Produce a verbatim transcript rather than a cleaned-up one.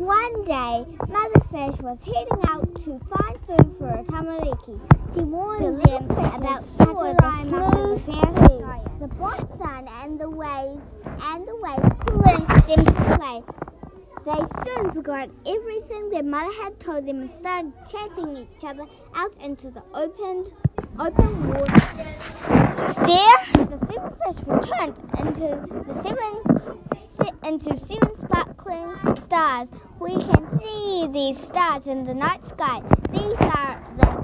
One day, Mother Fish was heading out to find food for a Tamariki. She warned them about the smooth sea, the bright sun, and the waves, and the waves pulling them to play. They soon forgot everything their mother had told them and started chasing each other out into the open, open water. There, the seven fish returned into the seven into seven sparkling stars. We can see these stars in the night sky. These are the